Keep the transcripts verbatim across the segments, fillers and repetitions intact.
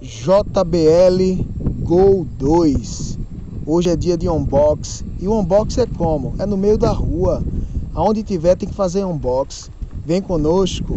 J B L Go dois. Hoje é dia de unbox. E o unbox é como? É no meio da rua. Aonde tiver tem que fazer unbox. Vem conosco.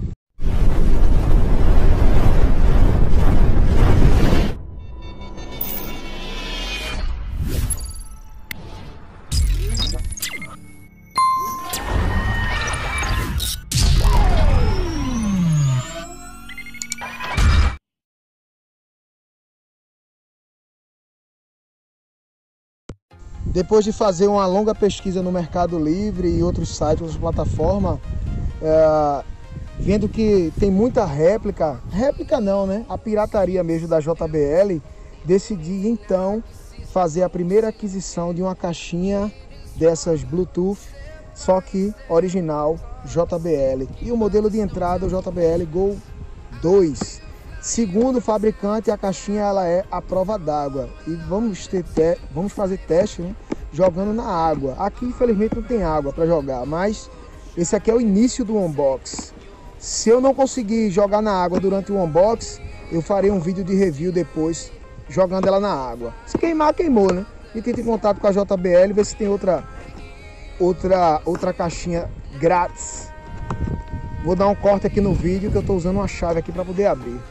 Depois de fazer uma longa pesquisa no Mercado Livre e outros sites, outras plataformas, é, vendo que tem muita réplica, réplica não, né? A pirataria mesmo da J B L, decidi então fazer a primeira aquisição de uma caixinha dessas Bluetooth, só que original J B L. E o modelo de entrada, o J B L Go dois. Segundo o fabricante, a caixinha ela é à prova d'água e vamos, ter te... vamos fazer teste, né, jogando na água. Aqui infelizmente não tem água para jogar, mas esse aqui é o início do unbox. Se eu não conseguir jogar na água durante o unbox, eu farei um vídeo de review depois jogando ela na água. Se queimar, queimou, né? E tenta em contato com a J B L, ver se tem outra, outra, outra caixinha grátis. Vou dar um corte aqui no vídeo que eu estou usando uma chave aqui para poder abrir.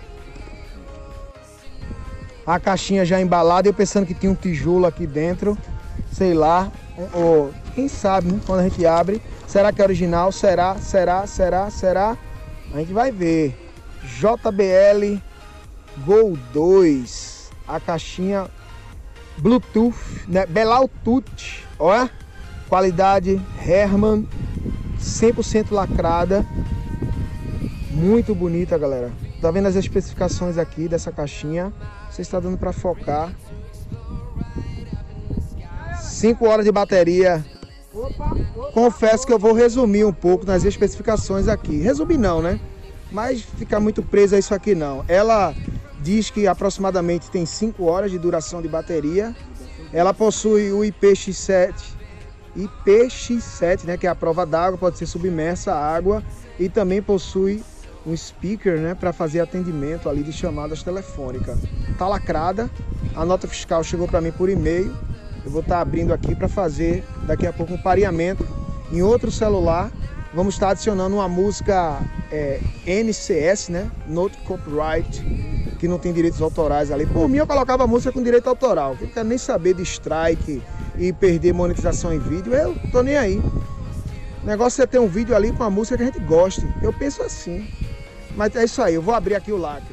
A caixinha já embalada, eu pensando que tinha um tijolo aqui dentro, sei lá, ou quem sabe, né? Quando a gente abre, será que é original? Será? Será? Será? Será? A gente vai ver. J B L Go dois, a caixinha Bluetooth, né? Bluetooth, olha, qualidade Herman, cem por cento lacrada, muito bonita, galera. Tá vendo as especificações aqui dessa caixinha? Não sei se está dando para focar. cinco horas de bateria. Confesso que eu vou resumir um pouco nas especificações aqui. Resumir não, né? Mas ficar muito preso a isso aqui não. Ela diz que aproximadamente tem cinco horas de duração de bateria. Ela possui o I P X sete. I P X sete, né? Que é a prova d'água, pode ser submersa à água. E também possui um speaker, né, para fazer atendimento ali de chamadas telefônicas. Tá lacrada, a nota fiscal chegou para mim por e-mail. Eu vou estar abrindo aqui para fazer daqui a pouco um pareamento em outro celular. Vamos estar adicionando uma música é, N C S, né, Not Copyright, que não tem direitos autorais ali. Por mim eu colocava a música com direito autoral, eu não quero nem saber de strike e perder monetização em vídeo, eu tô nem aí. O negócio é ter um vídeo ali com a música que a gente goste. Eu penso assim. Mas é isso aí, eu vou abrir aqui o lacre.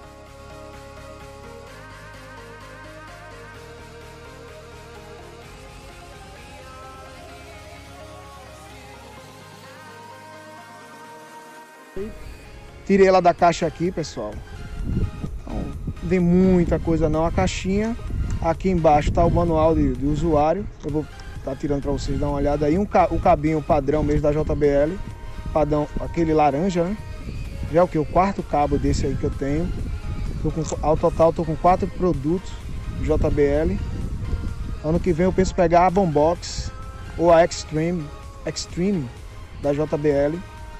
Tirei ela da caixa aqui, pessoal. Então, não tem muita coisa não. A caixinha, aqui embaixo está o manual de, de usuário. Eu vou estar tirando para vocês dar uma olhada aí. Um, o cabinho padrão mesmo da J B L. Padrão, aquele laranja, né? Já é o que? O quarto cabo desse aí que eu tenho. Tô com, ao total estou com quatro produtos J B L. Ano que vem eu penso pegar a Bombox ou a Extreme, Extreme da J B L.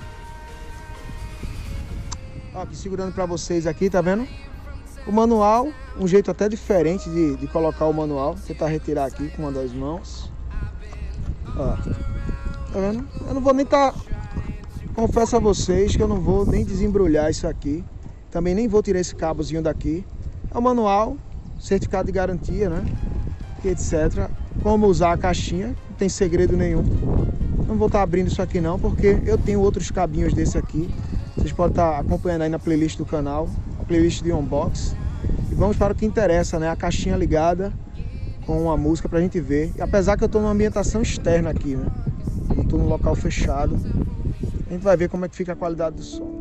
Ó, aqui segurando para vocês aqui, tá vendo? O manual, um jeito até diferente de, de colocar o manual. Vou tentar retirar aqui com uma das mãos. Ó, tá vendo? Eu não vou nem estar... Tá... Confesso a vocês que eu não vou nem desembrulhar isso aqui. Também nem vou tirar esse cabozinho daqui. É o manual, certificado de garantia, né? Etcétera. Como usar a caixinha, não tem segredo nenhum. Não vou estar abrindo isso aqui não, porque eu tenho outros cabinhos desse aqui. Vocês podem estar acompanhando aí na playlist do canal, a playlist de unbox. E vamos para o que interessa, né? A caixinha ligada com uma música pra gente ver. E apesar que eu estou numa ambientação externa aqui, né? Não estou num local fechado. A gente vai ver como é que fica a qualidade do som.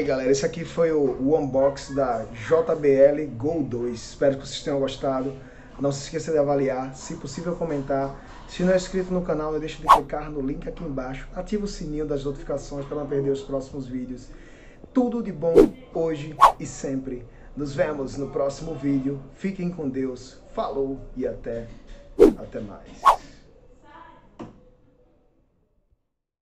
galera, esse aqui foi o, o unboxing da J B L Go dois. Espero que vocês tenham gostado. Não se esqueça de avaliar, se possível comentar. Se não é inscrito no canal, não deixe de clicar no link aqui embaixo. Ativa o sininho das notificações para não perder os próximos vídeos. Tudo de bom hoje e sempre. Nos vemos no próximo vídeo. Fiquem com Deus. Falou e até, até mais.